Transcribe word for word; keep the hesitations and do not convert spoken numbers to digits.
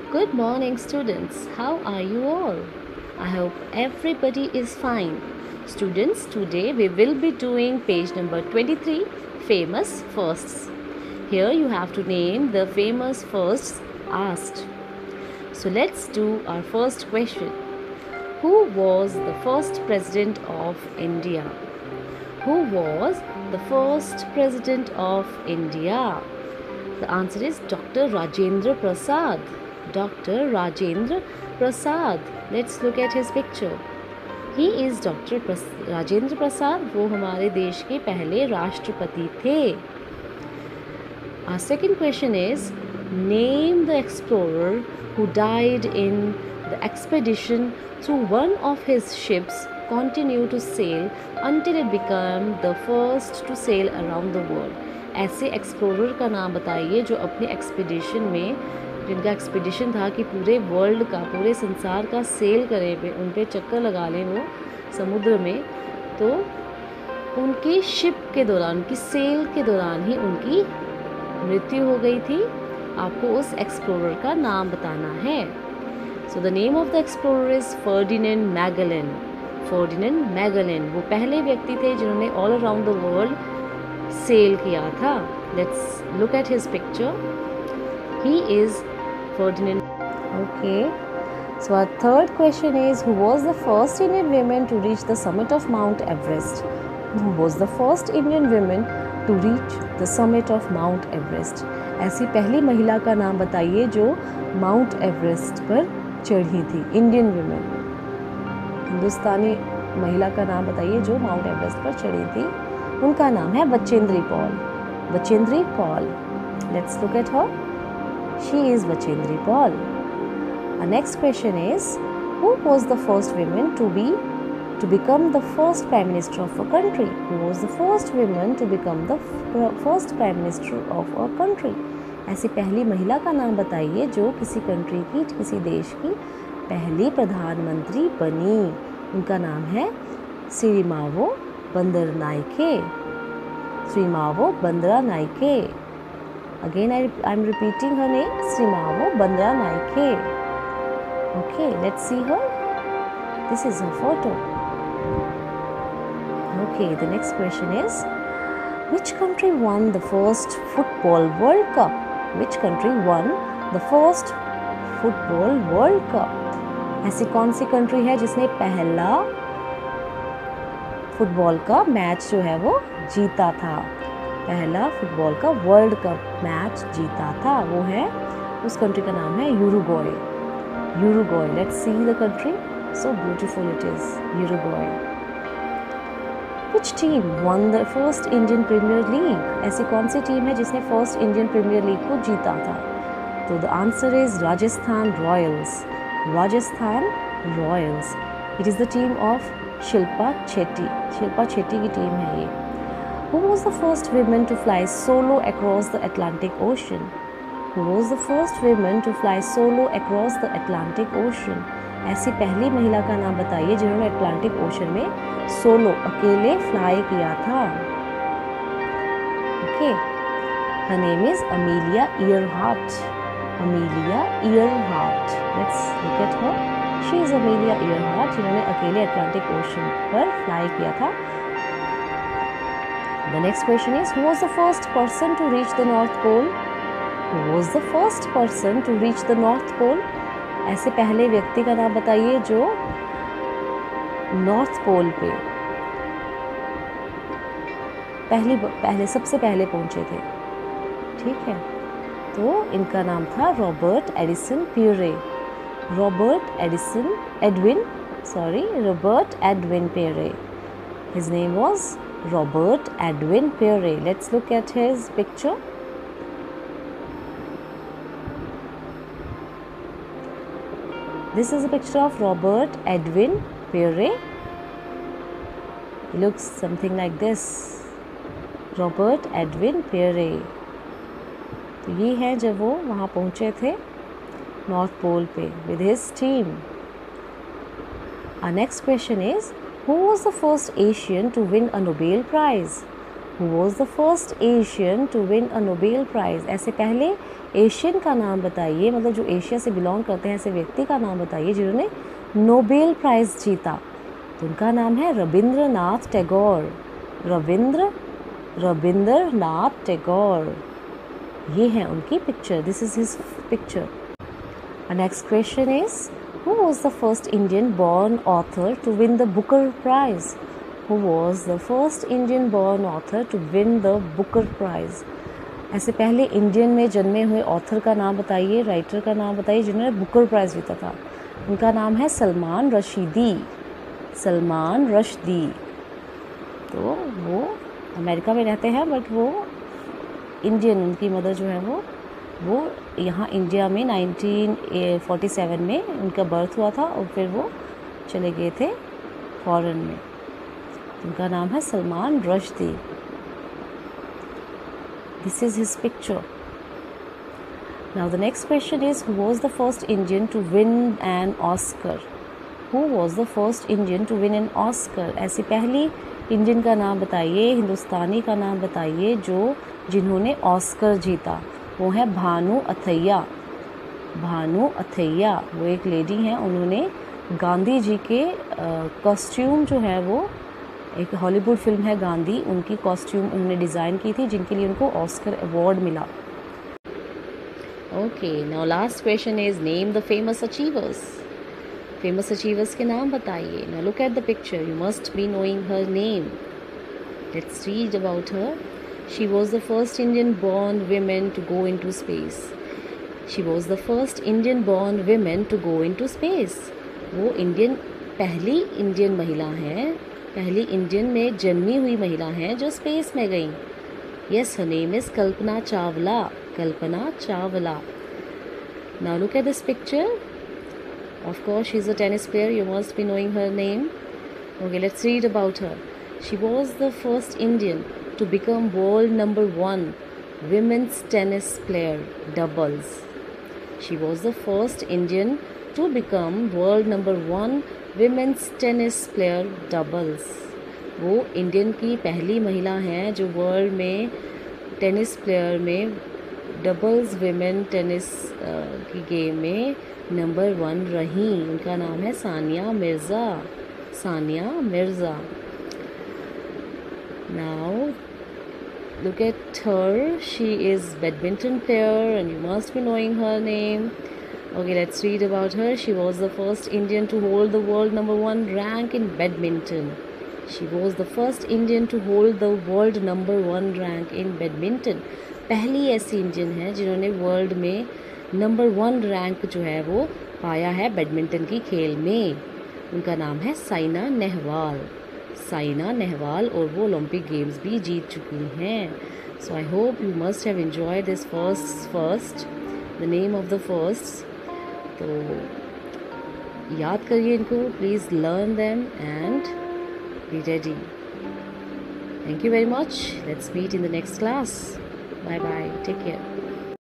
Good morning, students. How are you all? I hope everybody is fine. Students, today we will be doing page number twenty-three, famous firsts. Here you have to name the famous firsts asked. So let's do our first question. Who was the first president of India? Who was the first president of India? The answer is Doctor Rajendra Prasad. Doctor Rajendra Prasad. Let's look at his picture. He is Doctor Pras- Rajendra Prasad. वो हमारे देश के पहले राष्ट्रपति थे. Our second question is, name the explorer who died in the expedition through one of his ships continued to sail until it became the first to sail around the world. ऐसे explorer का नाम बताइए जो अपने expedition में, जिनका expedition था कि पूरे वर्ल्ड का, पूरे संसार का सेल करें, पे उन पे चक्कर लगा लें वो समुद्र में. तो उनकी शिप के दौरान, उनकी सेल के दौरान ही उनकी मृत्यु हो गई थी. आपको उस एक्सप्लोरर का नाम बताना है. So the name of the explorer is Ferdinand Magellan. Ferdinand Magellan वो पहले व्यक्ति थे जिन्होंने all around the world sail किया था. Let's look at his picture. He is Ferdinand. Okay, so our third question is, who was the first Indian woman to reach the summit of Mount Everest? Who was the first Indian woman to reach the summit of Mount Everest? ऐसी पहली महिला का नाम बताइए जो mount Everest पर चढ़ी थी. इंडियन वुमेन, हिंदुस्तानी महिला का नाम बताइए जो माउंट एवरेस्ट पर चढ़ी थी. उनका नाम है Bachendri Pal. Bachendri Pal. Let's look at her. She is Bachendri Pal. Our next question is, who was the first woman to be to become the first prime minister of a country? Who was the first woman to become the first prime minister of a country? ऐसी पहली महिला का नाम बताइए जो किसी country की, किसी देश की पहली प्रधानमंत्री बनी. उनका नाम है Sirimavo बंदरनाइके. Sirimavo बंदरनाइके. Again, I am repeating her name, Srimavo Bandaranaike. Okay, let's see her. This is her photo. Okay, the next question is, which country won the first football World Cup? Which country won the first football World Cup? ऐसी कौन सी country है जिसने पहला football का match जो है वो जीता था, पहला फुटबॉल का वर्ल्ड कप मैच जीता था? वो है, उस कंट्री का नाम है Uruguay. Uruguay. Let's see the country. So beautiful it is. Uruguay. Which team won the first Indian Premier League? ऐसी कौन सी टीम है जिसने फर्स्ट इंडियन प्रीमियर लीग को जीता था? तो the answer is Rajasthan Royals. Rajasthan Royals. It is the team of Shilpa Shetty. Shilpa Shetty की team है ये. Who was the first woman to fly solo across the Atlantic Ocean? Who was the first woman to fly solo across the Atlantic Ocean? ऐसी पहली महिला का नाम बताइए जिन्होंने अटलांटिक ओशन में सोलो, अकेले फ्लाई किया था. Okay, her name is Amelia Earhart. Amelia Earhart. Let's look at her. She is Amelia Earhart जिन्होंने अकेले अटलांटिक ओशन पर फ्लाई किया था. The next question is, who was the first person to reach the North Pole? Who was the first person to reach the North Pole? ऐसे पहले व्यक्ति का नाम बताइए जो नॉर्थ पोल पे पहली पहले सबसे पहले पहुंचे थे. ठीक है, तो इनका नाम था Robert Edison Peary. Robert Edison Edwin sorry Robert Edwin Peary. His name was Robert Edwin Peary. Let's look at his picture. This is a picture of Robert Edwin Peary. He looks something like this. Robert Edwin Peary. तो ये है जब वो वहाँ पहुँचे थे north pole पे with his team. Our next question is, who was the first Asian to win a Nobel Prize? Who was the first Asian to win a Nobel Prize. ऐसे पहले एशियन का नाम बताइए, मतलब जो एशिया से belong करते हैं ऐसे व्यक्ति का नाम बताइए जिन्होंने नोबेल प्राइज़ जीता। तो उनका नाम है रविंद्रनाथ टैगोर। रविंद्र रविंद्रनाथ टैगोर, ये है उनकी picture, this is his picture. Next question is who was the first Indian born author to win the Booker Prize. Who was the first Indian born author to win the Booker Prize. ऐसे पहले Indian में जन्मे हुए author का नाम बताइए, writer का नाम बताइए जिन्होंने बुकर प्राइज जीता था। उनका नाम है सलमान रशीदी। सलमान रश्दी। तो वो अमेरिका में रहते हैं बट वो इंडियन, उनकी मदर जो है वो वो यहाँ इंडिया में नाइनटीन फोर्टी सेवन में उनका बर्थ हुआ था और फिर वो चले गए थे फॉरेन में। उनका नाम है Salman Rushdie. This is his picture. Now the next question is who was the first Indian to win an Oscar. Who was the first Indian to win an Oscar. ऐसी पहली इंडियन का नाम बताइए, हिंदुस्तानी का नाम बताइए जो जिन्होंने ऑस्कर जीता। वो है भानु अथैया। भानु अथैया वो एक लेडी हैं, उन्होंने गांधी जी के कॉस्ट्यूम जो है वो एक हॉलीवुड फिल्म है गांधी, उनकी कॉस्ट्यूम उन्होंने डिज़ाइन की थी जिनके लिए उनको ऑस्कर अवार्ड मिला। Okay, now last question is name the famous achievers. Famous achievers के नाम बताइए। Now look at the picture, you must be knowing her name. Let's read about her. She was the first Indian born woman to go into space. She was the first Indian born woman to go into space. वो Indian पहली Indian महिला हैं, पहली Indian में जन्मी हुई महिला हैं जो स्पेस में गई। Yes, her name is Kalpana Chawla. Kalpana Chawla. Now look at this picture. Of course, she is a tennis player. You must be knowing her name. Okay, let's read about her. She was the first Indian to become world number one women's tennis player doubles. She was the first Indian to become world number one women's tennis player doubles. वो Indian की पहली महिला हैं जो world में tennis player में doubles women tennis की game में नंबर वन रही। उनका नाम है Sania Mirza. Sania Mirza. Now look at her. She is badminton player and you must be knowing her name. Okay, let's read about her. She was the first Indian to hold the world number one rank in badminton. She was the first Indian to hold the world number one rank in badminton. पहली ऐसी Indian है जिन्होंने world में number one rank जो है वो पाया है बैडमिंटन की खेल में। उनका नाम है साइना नेहवाल। साइना नेहवाल और वो ओलंपिक गेम्स भी जीत चुकी हैं। So I hope you must have enjoyed this first first the name of the first. तो याद करिए इनको, please learn them and be ready. Thank you very much. Let's meet in the next class. Bye bye, take care.